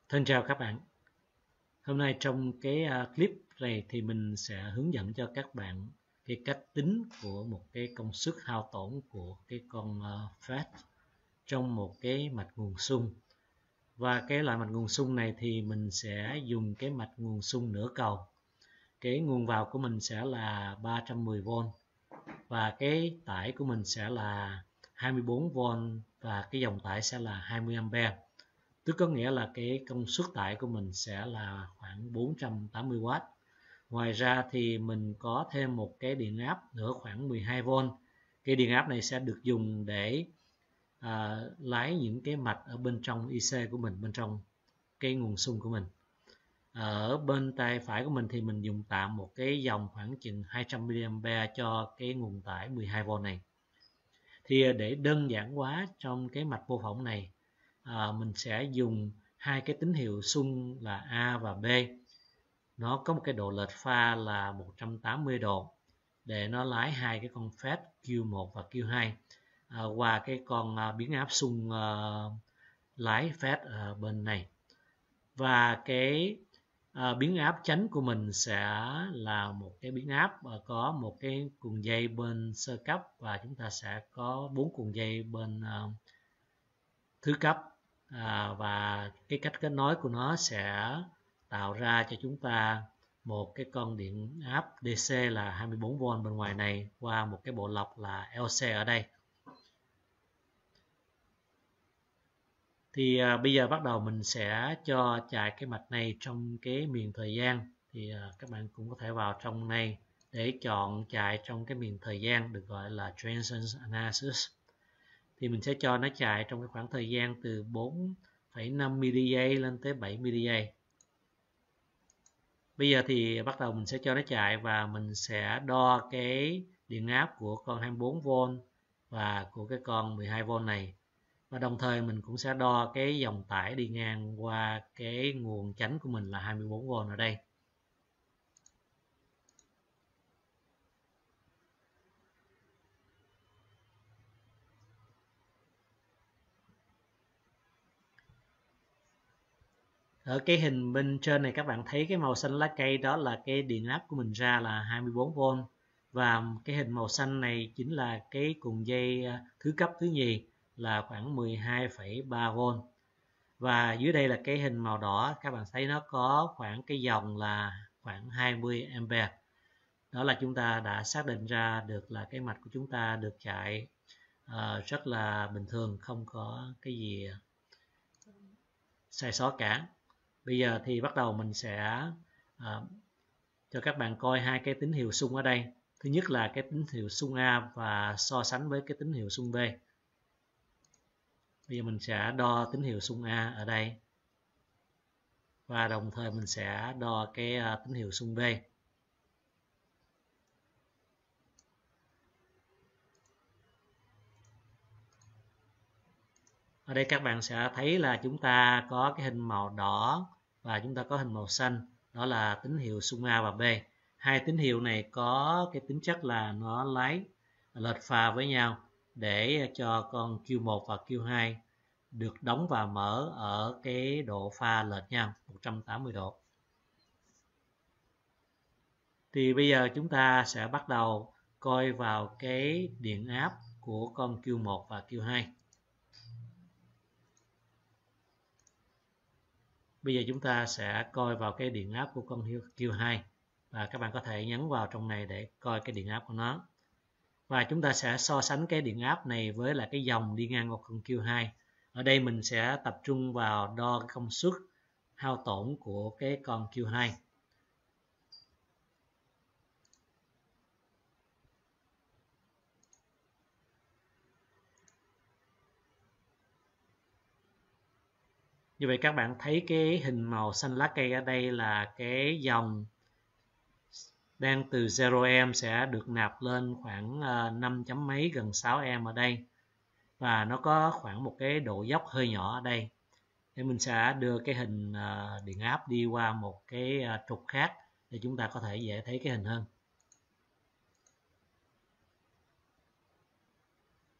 Thân chào các bạn. Hôm nay trong cái clip này thì mình sẽ hướng dẫn cho các bạn cái cách tính của một cái công suất hao tổn của cái con FET trong một cái mạch nguồn xung. Và cái loại mạch nguồn xung này thì mình sẽ dùng cái mạch nguồn xung nửa cầu. Cái nguồn vào của mình sẽ là 310V và cái tải của mình sẽ là 24V và cái dòng tải sẽ là 20A. Tức có nghĩa là cái công suất tải của mình sẽ là khoảng 480W. Ngoài ra thì mình có thêm một cái điện áp nữa khoảng 12V. Cái điện áp này sẽ được dùng để lái những cái mạch ở bên trong IC của mình, bên trong cái nguồn xung của mình. Ở bên tay phải của mình thì mình dùng tạm một cái dòng khoảng chừng 200mA cho cái nguồn tải 12V này. Thì để đơn giản hóa trong cái mạch mô phỏng này, mình sẽ dùng hai cái tín hiệu xung là A và B. Nó có một cái độ lệch pha là 180 độ để nó lái hai cái con FET Q1 và Q2 qua cái con biến áp xung lái FET ở bên này. Và cái biến áp chánh của mình sẽ là một cái biến áp có một cái cuộn dây bên sơ cấp và chúng ta sẽ có 4 cuộn dây bên thứ cấp. Và cái cách kết nối của nó sẽ tạo ra cho chúng ta một cái con điện áp DC là 24V bên ngoài này qua một cái bộ lọc là LC ở đây. Thì bây giờ bắt đầu mình sẽ cho chạy cái mạch này trong cái miền thời gian. Thì các bạn cũng có thể vào trong này để chọn chạy trong cái miền thời gian được gọi là Transition Analysis. Thì mình sẽ cho nó chạy trong cái khoảng thời gian từ 4,5 giây lên tới 7 giây. Bây giờ thì bắt đầu mình sẽ cho nó chạy và mình sẽ đo cái điện áp của con 24V và của cái con 12V này. Và đồng thời mình cũng sẽ đo cái dòng tải đi ngang qua cái nguồn chánh của mình là 24V ở đây. Ở cái hình bên trên này các bạn thấy cái màu xanh lá cây đó là cái điện áp của mình ra là 24V. Và cái hình màu xanh này chính là cái cuộn dây thứ cấp thứ nhì là khoảng 12,3V. Và dưới đây là cái hình màu đỏ, các bạn thấy nó có khoảng cái dòng là khoảng 20A. Đó là chúng ta đã xác định ra được là cái mạch của chúng ta được chạy rất là bình thường, không có cái gì sai sót cả. Bây giờ thì bắt đầu mình sẽ cho các bạn coi hai cái tín hiệu xung ở đây. Thứ nhất là cái tín hiệu xung A và so sánh với cái tín hiệu xung B. Bây giờ mình sẽ đo tín hiệu xung A ở đây. Và đồng thời mình sẽ đo cái tín hiệu xung B. Ở đây các bạn sẽ thấy là chúng ta có cái hình màu đỏ và chúng ta có hình màu xanh. Đó là tín hiệu xung A và B. Hai tín hiệu này có cái tính chất là nó lái lệch pha với nhau để cho con Q1 và Q2 được đóng và mở ở cái độ pha lệch nhau 180 độ. Thì bây giờ chúng ta sẽ bắt đầu coi vào cái điện áp của con Q1 và Q2. Bây giờ chúng ta sẽ coi vào cái điện áp của con Q2 và các bạn có thể nhấn vào trong này để coi cái điện áp của nó. Và chúng ta sẽ so sánh cái điện áp này với lại cái dòng đi ngang qua con Q2. Ở đây mình sẽ tập trung vào đo cái công suất hao tổn của cái con Q2. Như vậy các bạn thấy cái hình màu xanh lá cây ở đây là cái dòng đang từ 0A sẽ được nạp lên khoảng 5 chấm mấy gần 6A ở đây. Và nó có khoảng một cái độ dốc hơi nhỏ ở đây. Để mình sẽ đưa cái hình điện áp đi qua một cái trục khác để chúng ta có thể dễ thấy cái hình hơn.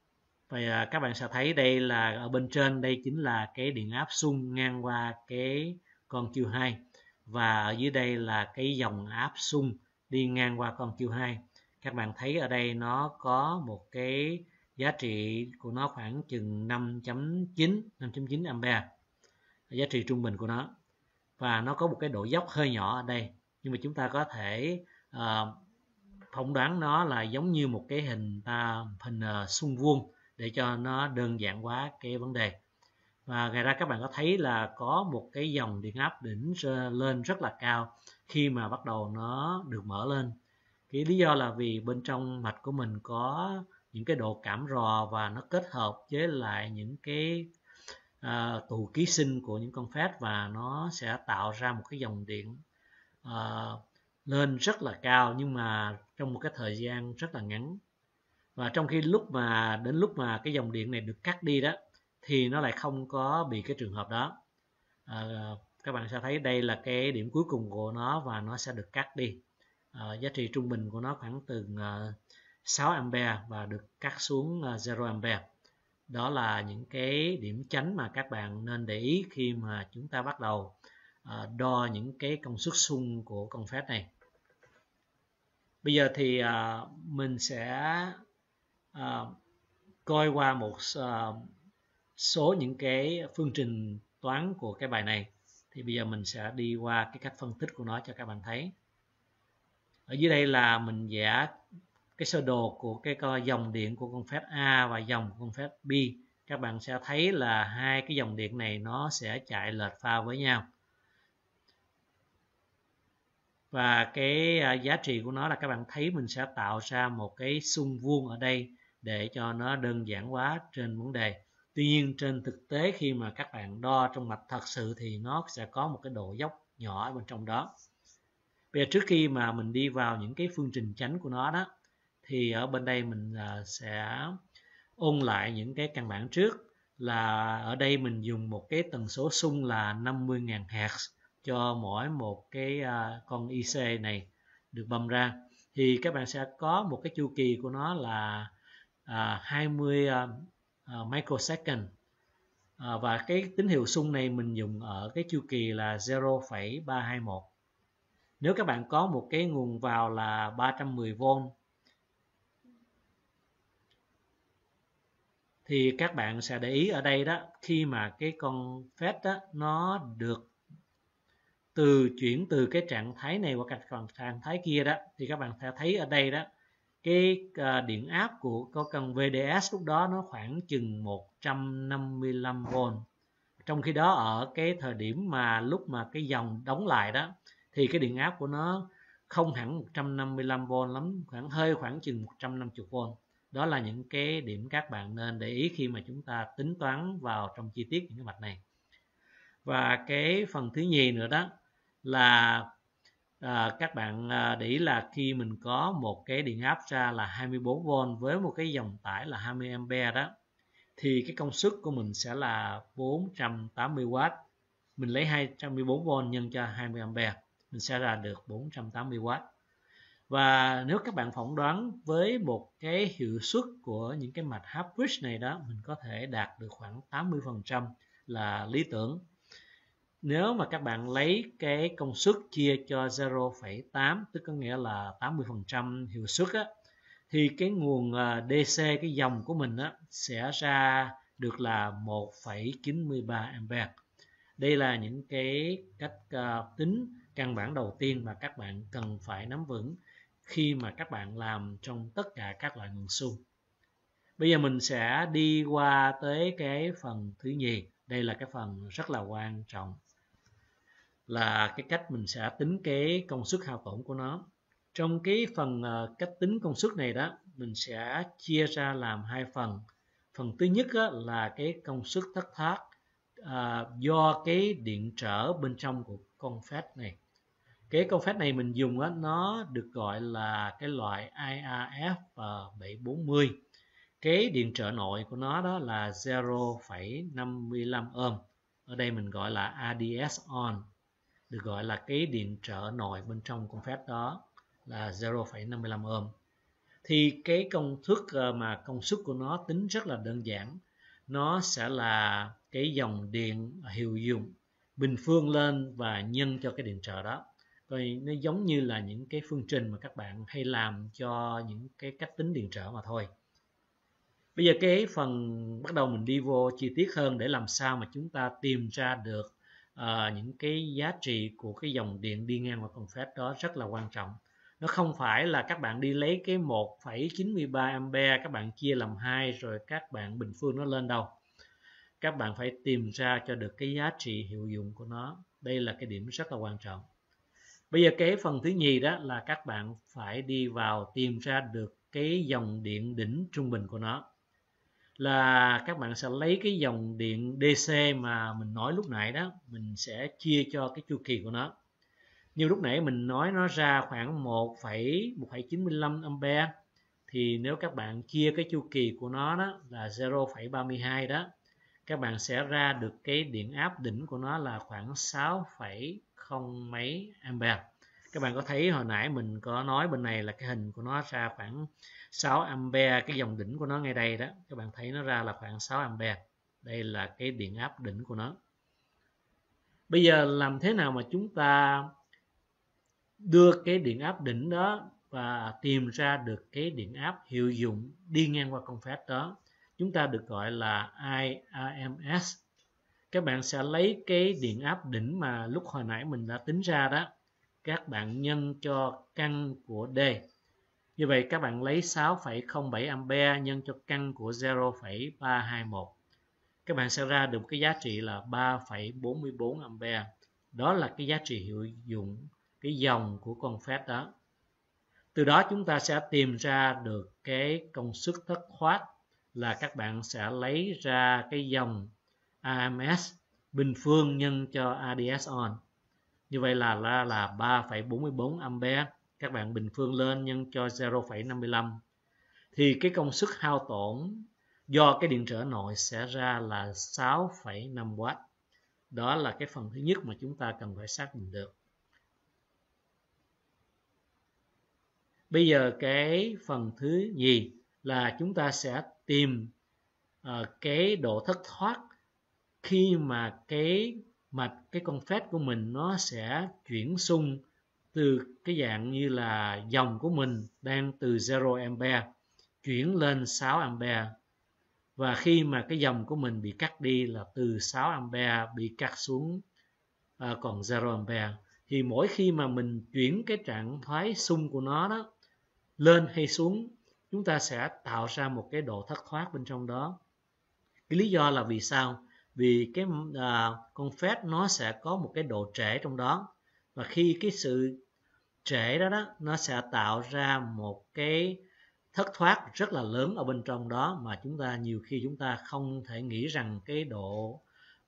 Và các bạn sẽ thấy đây là ở bên trên, đây chính là cái điện áp xung ngang qua cái con Q2, và ở dưới đây là cái dòng áp xung đi ngang qua con Q2. Các bạn thấy ở đây nó có một cái giá trị của nó khoảng chừng 5.9 ampere, giá trị trung bình của nó, và nó có một cái độ dốc hơi nhỏ ở đây, nhưng mà chúng ta có thể phỏng đoán nó là giống như một cái hình xung vuông để cho nó đơn giản hóa cái vấn đề. Và ngoài ra các bạn có thấy là có một cái dòng điện áp đỉnh lên rất là cao khi mà bắt đầu nó được mở lên. Cái lý do là vì bên trong mạch của mình có những cái độ cảm rò, và nó kết hợp với lại những cái tụ ký sinh của những con FET, và nó sẽ tạo ra một cái dòng điện lên rất là cao, nhưng mà trong một cái thời gian rất là ngắn. Và trong khi đến lúc mà cái dòng điện này được cắt đi đó, thì nó lại không có bị cái trường hợp đó. Các bạn sẽ thấy đây là cái điểm cuối cùng của nó, và nó sẽ được cắt đi. Giá trị trung bình của nó khoảng từ 6 ampere và được cắt xuống 0 ampere. Đó là những cái điểm chánh mà các bạn nên để ý khi mà chúng ta bắt đầu đo những cái công suất xung của con FET này. Bây giờ thì mình sẽ coi qua một số những cái phương trình toán của cái bài này. Thì bây giờ mình sẽ đi qua cái cách phân tích của nó cho các bạn thấy. Ở dưới đây là mình vẽ cái sơ đồ của cái dòng điện của con FET A và dòng của con FET B. Các bạn sẽ thấy là hai cái dòng điện này nó sẽ chạy lệch pha với nhau. Và cái giá trị của nó là các bạn thấy mình sẽ tạo ra một cái xung vuông ở đây để cho nó đơn giản hóa trên vấn đề. Tuy nhiên trên thực tế khi mà các bạn đo trong mạch thật sự thì nó sẽ có một cái độ dốc nhỏ ở bên trong đó. Bây giờ trước khi mà mình đi vào những cái phương trình chánh của nó đó, thì ở bên đây mình sẽ ôn lại những cái căn bản trước. Là ở đây mình dùng một cái tần số xung là 50.000 Hz cho mỗi một cái con IC này được bâm ra. Thì các bạn sẽ có một cái chu kỳ của nó là 20 microsecond. Và cái tín hiệu xung này mình dùng ở cái chu kỳ là 0,321. Nếu các bạn có một cái nguồn vào là 310V thì các bạn sẽ để ý ở đây đó, khi mà cái con FET đó nó được chuyển từ cái trạng thái này qua trạng thái kia đó, thì các bạn sẽ thấy ở đây đó, cái điện áp của con VDS lúc đó nó khoảng chừng 155V. Trong khi đó ở cái thời điểm mà lúc mà cái dòng đóng lại đó, thì cái điện áp của nó không hẳn 155V lắm, khoảng chừng 150V. Đó là những cái điểm các bạn nên để ý khi mà chúng ta tính toán vào trong chi tiết những cái mạch này. Và cái phần thứ nhì nữa đó là các bạn để ý là khi mình có một cái điện áp ra là 24V với một cái dòng tải là 20A đó, thì cái công suất của mình sẽ là 480W. Mình lấy 214V nhân cho 20A, mình sẽ ra được 480W. Và nếu các bạn phỏng đoán với một cái hiệu suất của những cái mạch half bridge này đó, mình có thể đạt được khoảng 80% là lý tưởng. Nếu mà các bạn lấy cái công suất chia cho 0,8, tức có nghĩa là 80% hiệu suất á, thì cái nguồn DC, cái dòng của mình á, sẽ ra được là 1,93A. Đây là những cái cách tính căn bản đầu tiên mà các bạn cần phải nắm vững khi mà các bạn làm trong tất cả các loại nguồn xung. Bây giờ mình sẽ đi qua tới cái phần thứ nhì. Đây là cái phần rất là quan trọng, là cái cách mình sẽ tính cái công suất hao tổn của nó. Trong cái phần cách tính công suất này đó, mình sẽ chia ra làm hai phần. Phần thứ nhất á, là cái công suất thất thoát do cái điện trở bên trong của con FET này. Cái con FET này mình dùng á, nó được gọi là cái loại IRF 740. Cái điện trở nội của nó đó là 0,55 ohm. Ở đây mình gọi là ADS on, được gọi là cái điện trở nội bên trong con FET đó là 0,55 ohm. thì cái công thức mà công suất của nó tính rất là đơn giản. Nó sẽ là cái dòng điện hiệu dụng bình phương lên và nhân cho cái điện trở đó. Rồi nó giống như là những cái phương trình mà các bạn hay làm cho những cái cách tính điện trở mà thôi. Bây giờ cái phần bắt đầu mình đi vô chi tiết hơn để làm sao mà chúng ta tìm ra được những cái giá trị của cái dòng điện đi ngang qua con phép đó rất là quan trọng. Nó không phải là các bạn đi lấy cái 1,93 ampere các bạn chia làm 2 rồi các bạn bình phương nó lên đâu. Các bạn phải tìm ra cho được cái giá trị hiệu dụng của nó. Đây là cái điểm rất là quan trọng. Bây giờ cái phần thứ nhì đó là các bạn phải đi vào tìm ra được cái dòng điện đỉnh trung bình của nó. Là các bạn sẽ lấy cái dòng điện DC mà mình nói lúc nãy đó, mình sẽ chia cho cái chu kỳ của nó. Như lúc nãy mình nói nó ra khoảng 1,95 ampere, thì nếu các bạn chia cái chu kỳ của nó đó là 0,32 đó, các bạn sẽ ra được cái điện áp đỉnh của nó là khoảng 6,0 mấy ampere. Các bạn có thấy hồi nãy mình có nói bên này là cái hình của nó ra khoảng 6 ampere, cái dòng đỉnh của nó ngay đây đó, các bạn thấy nó ra là khoảng 6 ampere. Đây là cái điện áp đỉnh của nó. Bây giờ làm thế nào mà chúng ta đưa cái điện áp đỉnh đó và tìm ra được cái điện áp hiệu dụng đi ngang qua con phép đó? Chúng ta được gọi là IRMS. Các bạn sẽ lấy cái điện áp đỉnh mà lúc hồi nãy mình đã tính ra đó, các bạn nhân cho căn của D. Như vậy các bạn lấy 6,07 ampere nhân cho căn của 0,321. Các bạn sẽ ra được cái giá trị là 3,44 ampere. Đó là cái giá trị hiệu dụng cái dòng của con phép đó. Từ đó chúng ta sẽ tìm ra được cái công suất thất thoát, là các bạn sẽ lấy ra cái dòng AMS bình phương nhân cho ADS on. Như vậy là 3,44 ampere. Các bạn bình phương lên nhân cho 0,55. Thì cái công suất hao tổn do cái điện trở nội sẽ ra là 6,5 W. Đó là cái phần thứ nhất mà chúng ta cần phải xác định được. Bây giờ cái phần thứ nhì là chúng ta sẽ tìm cái độ thất thoát khi mà cái con phép của mình nó sẽ chuyển xung từ cái dạng như là dòng của mình đang từ 0 ampere chuyển lên 6 ampere, và khi mà cái dòng của mình bị cắt đi là từ 6 ampere bị cắt xuống còn 0 ampere, thì mỗi khi mà mình chuyển cái trạng thái xung của nó đó lên hay xuống, chúng ta sẽ tạo ra một cái độ thất thoát bên trong đó. Cái lý do là vì sao? Vì cái con phép nó sẽ có một cái độ trễ trong đó, và khi cái sự trễ đó nó sẽ tạo ra một cái thất thoát rất là lớn ở bên trong đó, mà nhiều khi chúng ta không thể nghĩ rằng cái độ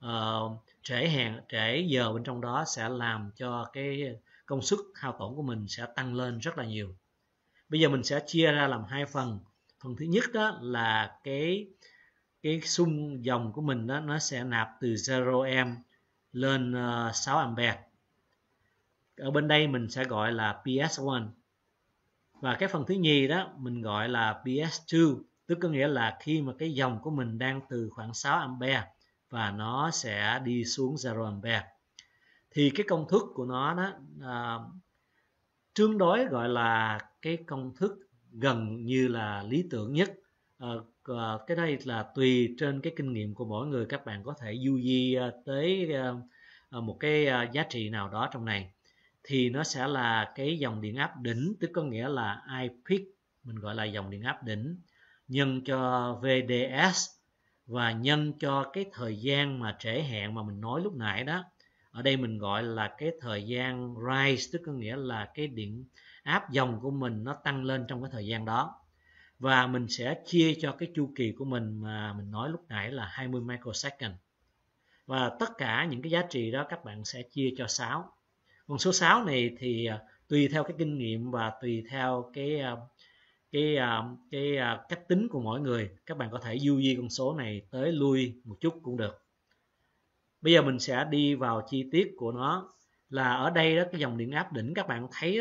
trễ giờ bên trong đó sẽ làm cho cái công suất hao tổn của mình sẽ tăng lên rất là nhiều. Bây giờ mình sẽ chia ra làm hai phần. Phần thứ nhất đó là cái xung dòng của mình đó, nó sẽ nạp từ 0 A lên 6 ampere. Ở bên đây mình sẽ gọi là PS1. Và cái phần thứ nhì đó mình gọi là PS2, tức có nghĩa là khi mà cái dòng của mình đang từ khoảng 6 ampere và nó sẽ đi xuống 0 ampere. Thì cái công thức của nó đó tương đối gọi là cái công thức gần như là lý tưởng nhất. Cái đây là tùy trên cái kinh nghiệm của mỗi người, các bạn có thể du di tới một cái giá trị nào đó trong này. Thì nó sẽ là cái dòng điện áp đỉnh, tức có nghĩa là I peak, mình gọi là dòng điện áp đỉnh, nhân cho VDS và nhân cho cái thời gian mà trễ hạn mà mình nói lúc nãy đó. Ở đây mình gọi là cái thời gian rise, tức có nghĩa là cái điện áp dòng của mình nó tăng lên trong cái thời gian đó. Và mình sẽ chia cho cái chu kỳ của mình mà mình nói lúc nãy là 20 microsecond. Và tất cả những cái giá trị đó các bạn sẽ chia cho 6. Con số 6 này thì tùy theo cái kinh nghiệm và tùy theo cái cách tính của mỗi người, các bạn có thể du di con số này tới lui một chút cũng được. Bây giờ mình sẽ đi vào chi tiết của nó. Là ở đây đó, cái dòng điện áp đỉnh các bạn thấy đó,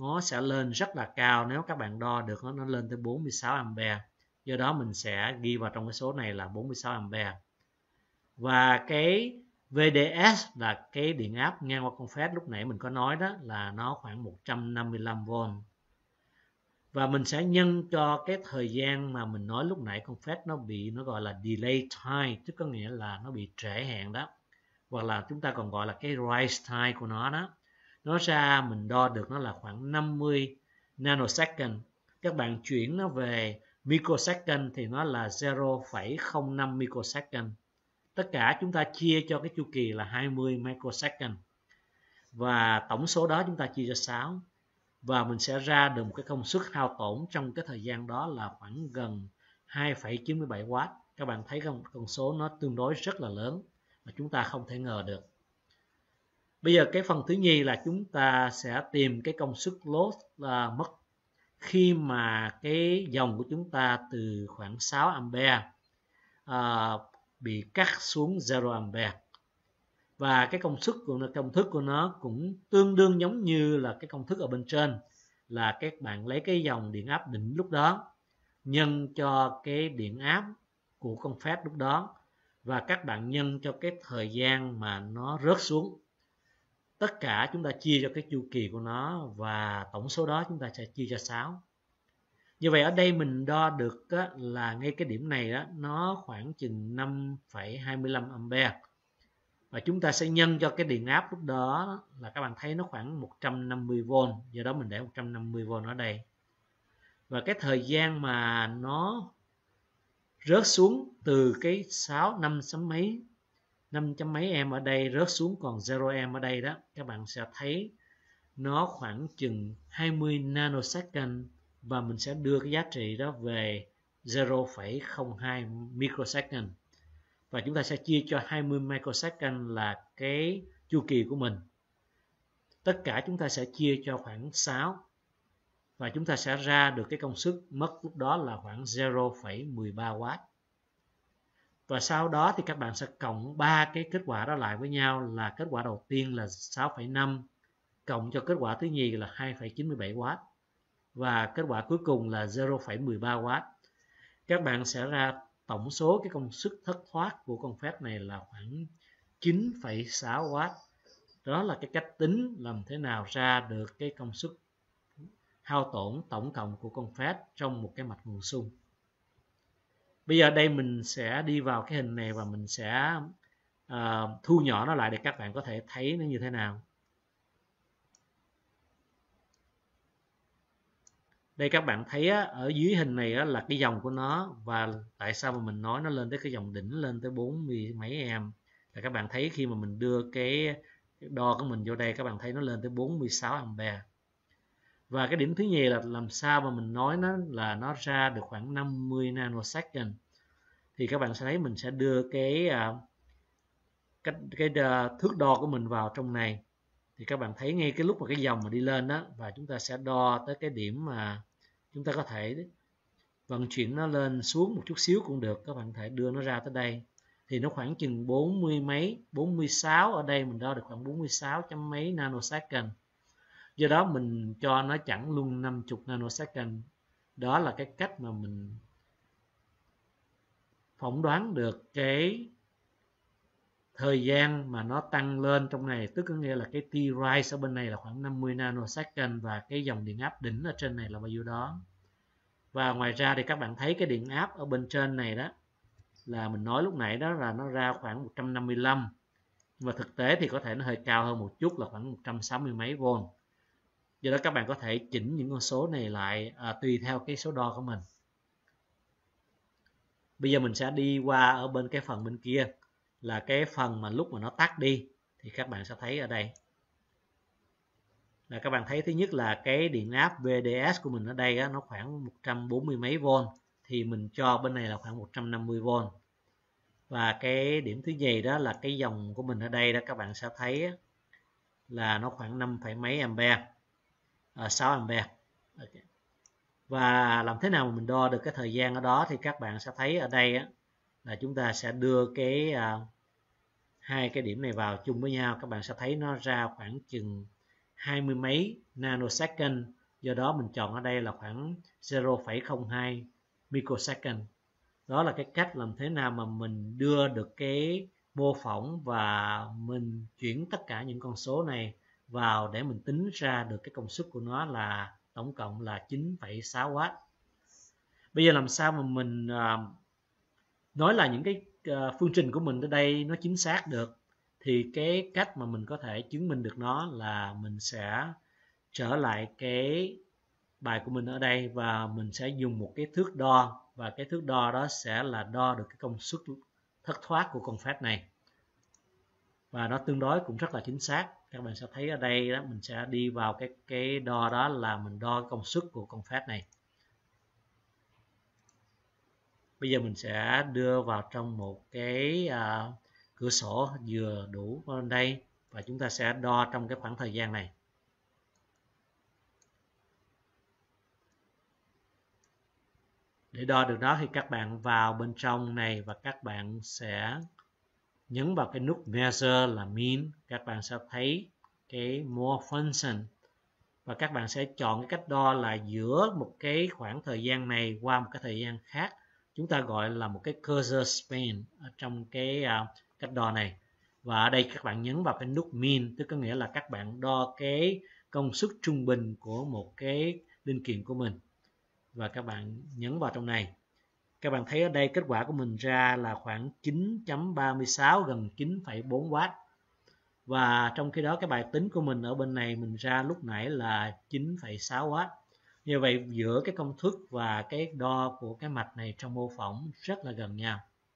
nó sẽ lên rất là cao. Nếu các bạn đo được nó lên tới 46 ampere. Do đó mình sẽ ghi vào trong cái số này là 46 ampere. Và cái VDS là cái điện áp ngang qua con FET lúc nãy mình có nói đó, là nó khoảng 155V. Và mình sẽ nhân cho cái thời gian mà mình nói lúc nãy con FET nó gọi là delay time, tức có nghĩa là nó bị trễ hẹn đó, hoặc là chúng ta còn gọi là cái rise time của nó đó. Nó ra mình đo được nó là khoảng 50 nanosecond. Các bạn chuyển nó về microsecond thì nó là 0,05 microsecond. Tất cả chúng ta chia cho cái chu kỳ là 20 microsecond. Và tổng số đó chúng ta chia cho 6. Và mình sẽ ra được một cái công suất hao tổn trong cái thời gian đó là khoảng gần 2,97W. Các bạn thấy không? Con số nó tương đối rất là lớn mà chúng ta không thể ngờ được. Bây giờ cái phần thứ nhì là chúng ta sẽ tìm cái công suất load là mất khi mà cái dòng của chúng ta từ khoảng 6 ampere bị cắt xuống 0 ampere. Và cái công thức của nó cũng tương đương giống như là cái công thức ở bên trên, là các bạn lấy cái dòng điện áp đỉnh lúc đó nhân cho cái điện áp của con FET lúc đó, và các bạn nhân cho cái thời gian mà nó rớt xuống. Tất cả chúng ta chia cho cái chu kỳ của nó, và tổng số đó chúng ta sẽ chia cho 6. Như vậy ở đây mình đo được là ngay cái điểm này đó, nó khoảng chừng 5,25 ampere. Và chúng ta sẽ nhân cho cái điện áp lúc đó là các bạn thấy nó khoảng 150V. Do đó mình để 150V ở đây. Và cái thời gian mà nó rớt xuống từ cái 5 chấm mấy em ở đây rớt xuống còn 0 em ở đây đó, các bạn sẽ thấy nó khoảng chừng 20 nanosecond. Và mình sẽ đưa cái giá trị đó về 0,02 microsecond. Và chúng ta sẽ chia cho 20 microsecond là cái chu kỳ của mình. Tất cả chúng ta sẽ chia cho khoảng 6. Và chúng ta sẽ ra được cái công suất mất lúc đó là khoảng 0,13W. Và sau đó thì các bạn sẽ cộng 3 cái kết quả đó lại với nhau, là kết quả đầu tiên là 6,5 cộng cho kết quả thứ nhì là 2,97W. Và kết quả cuối cùng là 0,13W. Các bạn sẽ ra tổng số cái công suất thất thoát của con FET này là khoảng 9,6W. Đó là cái cách tính làm thế nào ra được cái công suất hao tổn tổng cộng của con FET trong một cái mạch nguồn xung. Bây giờ đây mình sẽ đi vào cái hình này và mình sẽ thu nhỏ nó lại để các bạn có thể thấy nó như thế nào. Đây các bạn thấy ở dưới hình này là cái dòng của nó, và tại sao mà mình nói nó lên tới cái dòng đỉnh lên tới 40 mấy em. Là các bạn thấy khi mà mình đưa cái đo của mình vô đây, các bạn thấy nó lên tới 46 ampere. Và cái điểm thứ nhì là làm sao mà mình nói nó ra được khoảng 50 nanosecond. Thì các bạn sẽ thấy mình sẽ đưa cái thước đo của mình vào trong này. Thì các bạn thấy ngay cái lúc mà cái dòng mà đi lên đó, và chúng ta sẽ đo tới cái điểm mà chúng ta có thể vận chuyển nó lên xuống một chút xíu cũng được. Các bạn có thể đưa nó ra tới đây. Thì nó khoảng chừng 40 mấy, 46, ở đây mình đo được khoảng 46 chấm mấy nanosecond. Do đó mình cho nó chẵn luôn 50 nanosecond. Đó là cái cách mà mình phỏng đoán được cái thời gian mà nó tăng lên trong này, tức có nghĩa là cái T-rise ở bên này là khoảng 50 nanosecond và cái dòng điện áp đỉnh ở trên này là bao nhiêu đó. Và ngoài ra thì các bạn thấy cái điện áp ở bên trên này đó là mình nói lúc nãy đó là nó ra khoảng 155. Và thực tế thì có thể nó hơi cao hơn một chút là khoảng 160 mấy V. Do đó các bạn có thể chỉnh những con số này lại tùy theo cái số đo của mình. Bây giờ mình sẽ đi qua ở bên cái phần bên kia, là cái phần mà lúc mà nó tắt đi. Thì các bạn sẽ thấy ở đây là các bạn thấy thứ nhất là cái điện áp VDS của mình ở đây nó khoảng 140 mấy V. Thì mình cho bên này là khoảng 150V. Và cái điểm thứ nhì đó là cái dòng của mình ở đây đó, các bạn sẽ thấy là nó khoảng 5 mấy ampere, 6 ampere. Okay. Và làm thế nào mà mình đo được cái thời gian ở đó thì các bạn sẽ thấy ở đây là chúng ta sẽ đưa cái hai cái điểm này vào chung với nhau. Các bạn sẽ thấy nó ra khoảng chừng 20 mấy nanosecond, do đó mình chọn ở đây là khoảng 0,02 microsecond. Đó là cái cách làm thế nào mà mình đưa được cái mô phỏng và mình chuyển tất cả những con số này vào để mình tính ra được cái công suất của nó là tổng cộng là 9,6W. Bây giờ làm sao mà mình nói là những cái phương trình của mình ở đây nó chính xác được, thì cái cách mà mình có thể chứng minh được nó là mình sẽ trở lại cái bài của mình ở đây và mình sẽ dùng một cái thước đo, và cái thước đo đó sẽ là đo được cái công suất thất thoát của con phát này, và nó tương đối cũng rất là chính xác. Các bạn sẽ thấy ở đây đó, mình sẽ đi vào cái đo đó là mình đo công suất của con phát này. Bây giờ mình sẽ đưa vào trong một cái cửa sổ vừa đủ bên đây, và chúng ta sẽ đo trong cái khoảng thời gian này. Để đo được đó thì các bạn vào bên trong này và các bạn sẽ nhấn vào cái nút measure là mean. Các bạn sẽ thấy cái more function và các bạn sẽ chọn cái cách đo là giữa một cái khoảng thời gian này qua một cái thời gian khác. Chúng ta gọi là một cái cursor span ở trong cái cách đo này. Và ở đây các bạn nhấn vào cái nút mean, tức có nghĩa là các bạn đo cái công suất trung bình của một cái linh kiện của mình. Và các bạn nhấn vào trong này. Các bạn thấy ở đây kết quả của mình ra là khoảng 9.36, gần 9,4W. Và trong khi đó cái bài tính của mình ở bên này mình ra lúc nãy là 9,6W. Như vậy giữa cái công thức và cái đo của cái mạch này trong mô phỏng rất là gần nhau.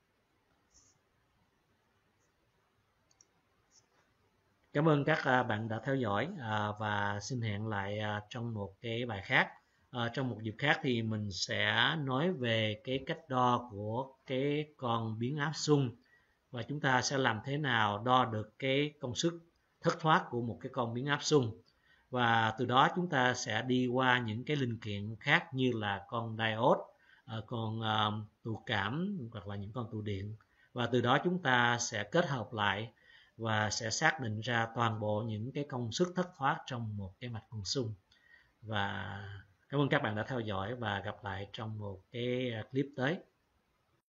Cảm ơn các bạn đã theo dõi và xin hẹn lại trong một cái bài khác. Trong một dịp khác thì mình sẽ nói về cái cách đo của cái con biến áp xung, và chúng ta sẽ làm thế nào đo được cái công suất thất thoát của một cái con biến áp xung. Và từ đó chúng ta sẽ đi qua những cái linh kiện khác như là con diode, con tụ cảm hoặc là những con tụ điện. Và từ đó chúng ta sẽ kết hợp lại và sẽ xác định ra toàn bộ những cái công suất thất thoát trong một cái mạch nguồn xung. Và cảm ơn các bạn đã theo dõi và gặp lại trong một cái clip tới.